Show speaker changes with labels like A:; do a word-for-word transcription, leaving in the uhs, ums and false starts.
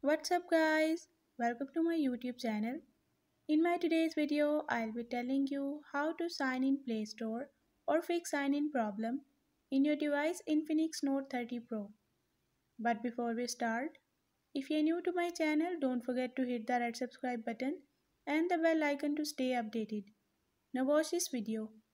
A: What's up guys? Welcome to my YouTube channel. In my today's video, I'll be telling you how to sign in Play Store or fix sign in problem in your device Infinix Note thirty Pro. But before we start, if you're new to my channel, don't forget to hit the red subscribe button and the bell icon to stay updated. Now watch this video.